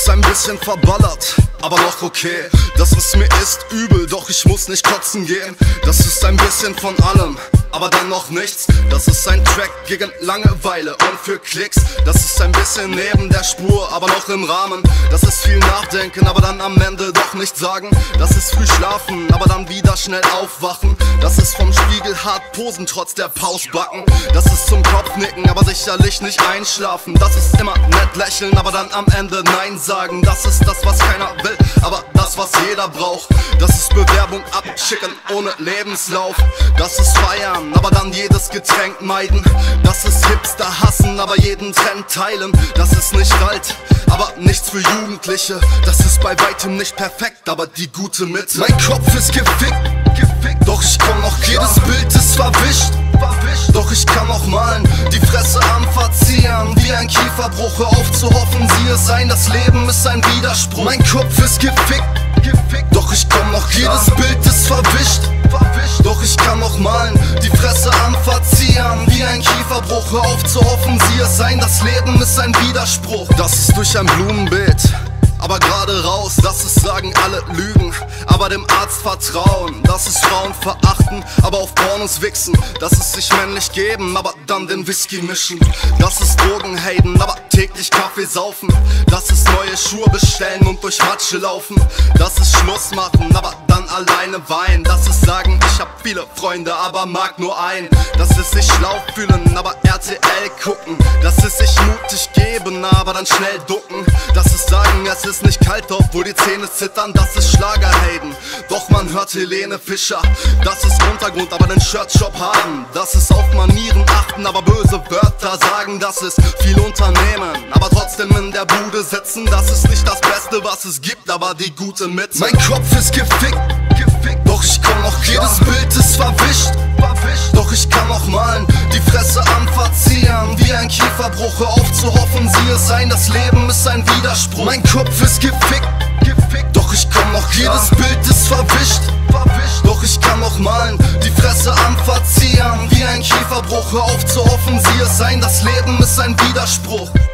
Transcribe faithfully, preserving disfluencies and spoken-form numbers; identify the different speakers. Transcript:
Speaker 1: ist ein bisschen verballert, aber noch okay. Das, was mir ist, übel, doch ich muss nicht kotzen gehen. Das ist ein bisschen von allem, aber dann noch nichts. Das ist ein Track gegen Langeweile und für Klicks. Das ist ein bisschen neben der Spur, aber noch im Rahmen. Das ist viel nachdenken, aber dann am Ende doch nicht sagen. Das ist früh schlafen, aber dann wieder schnell aufwachen. Das ist vom Spiegel hart posen, trotz der Pausbacken. Das ist zum Kopfnicken, aber sicherlich nicht einschlafen. Das ist immer nett lächeln, aber dann am Ende Nein sagen. Das ist das, was keiner will, aber das, was jeder braucht. Das ist Bewerbung abschicken ohne Lebenslauf. Das ist feiern, aber dann jedes Getränk meiden. Das ist Hipster hassen, aber jeden Trend teilen. Das ist nicht alt, aber nichts für Jugendliche. Das ist bei weitem nicht perfekt, aber die gute Mitte. Mein Kopf ist gefickt, gefickt, doch ich komm noch klar. Jedes Bild ist verwischt, verwischt, doch ich kann noch malen. Die Fresse am Verzieren, wie ein Kieferbruch. Hör auf zu hoffen, sieh es ein, das Leben ist ein Widerspruch. Mein Kopf ist gefickt, gefickt, doch ich komm noch klar. Jedes Bild ist verwischt, verwischt, doch ich kann noch malen. Die Fresse am Verzieren, wie ein Kieferbruch. Hör auf zu hoffen, sieh es ein, das Leben ist ein Widerspruch. Das ist durch ein Blumenbeet, aber gerade raus, das ist sagen alle Lügen, aber dem Arzt vertrauen. Das ist Frauen verachten, aber auf Pornos wichsen. Das ist sich männlich geben, aber dann den Whisky mischen. Das ist Drogen haten, aber täglich Kaffee saufen. Das ist neue Schuhe bestellen und durch Matsche laufen. Das ist Schluss machen, aber dann alleine weinen. Das ist sagen, ich hab viele Freunde, aber mag nur einen. Das ist sich schlau fühlen, aber R T L gucken. Das ist sich mutig geben, aber dann schnell ducken. Das ist sagen, es ist nicht kalt, obwohl die Zähne zittern. Das ist Schlagerhelden, doch man hört Helene Fischer. Das ist Untergrund, aber den Shirtshop haben. Das ist auf Manieren achten, aber böse Wörter sagen. Das ist viel Unternehmen, aber trotzdem in der Bude sitzen. Das ist nicht das Beste, was es gibt, aber die gute Mitte. Mein Kopf ist gefickt, gefickt, doch ich komm noch klar. Jedes Bild ist verwischt, verwischt, doch ich kann noch malen. Die Fresse am Verzieren, wie ein Kieferbruch. Hör auf zu hoffen, sieh es ein, das Leben ist ein Widerspruch. Mein Kopf ist gefickt, gefickt, doch ich komm noch klar. Jedes Bild ist verwischt, verwischt, doch ich kann noch malen. Die Fresse am Verzieren, wie ein Kieferbruch. Hör auf zu hoffen, sieh es ein, das Leben ist ein Widerspruch.